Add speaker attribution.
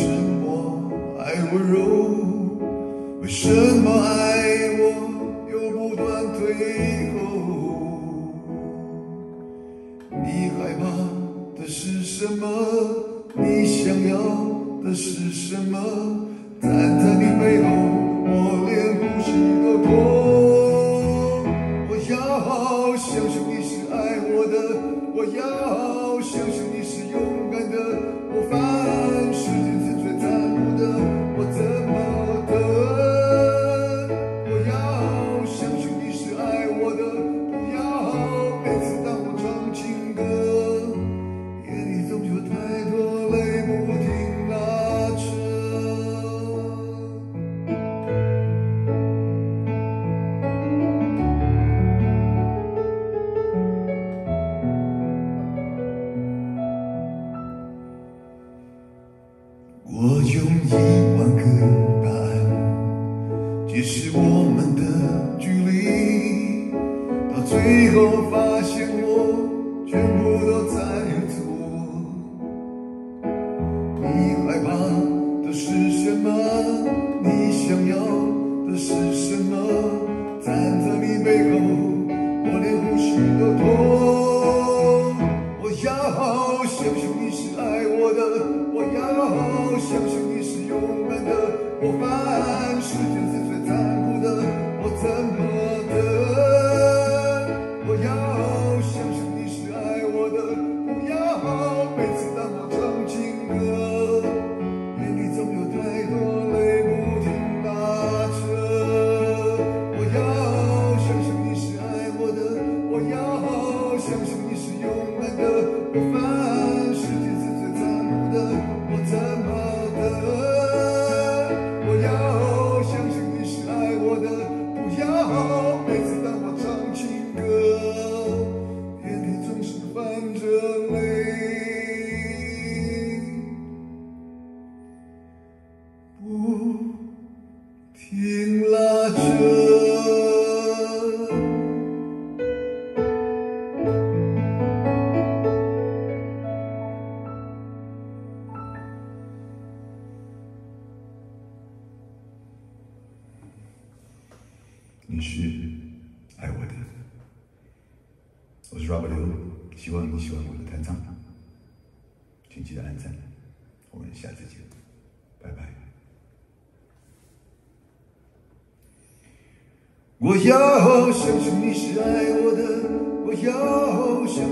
Speaker 1: 什么爱温柔？为什么爱我又不断退后？你害怕的是什么？你想要的是什么？站在你背后，我连呼吸都痛。我要相信你是爱我的，我要相信你是勇敢的。我犯世间是最残酷的，我怎么等？我要相信你是爱我的，不要每次当我唱情歌，夜里总有太多泪不停拉扯。我用10000个答案解释我们的距离，到最后发现我全部都猜错。你害怕的是什么？你想要的是什么？站在你背后，我连呼吸都痛。我要相信你是爱我的，我要相信你是勇敢的。我犯世间是最残酷的，我怎么等？我要相信你是爱我的，不要每次当我唱情歌，眼里总有太多泪不停拉扯。我要相信你是爱我的，我要相信你是勇敢的。我犯世间是最残酷的，我怎么等？我要相信你是爱我的，不要每次当我唱情歌，眼里总是泛着泪，不停拉扯。你是爱我的，我是 Robert 刘，希望你喜欢我的弹唱，请记得按赞，我们下次见，拜拜。我要相信你是爱我的，我要相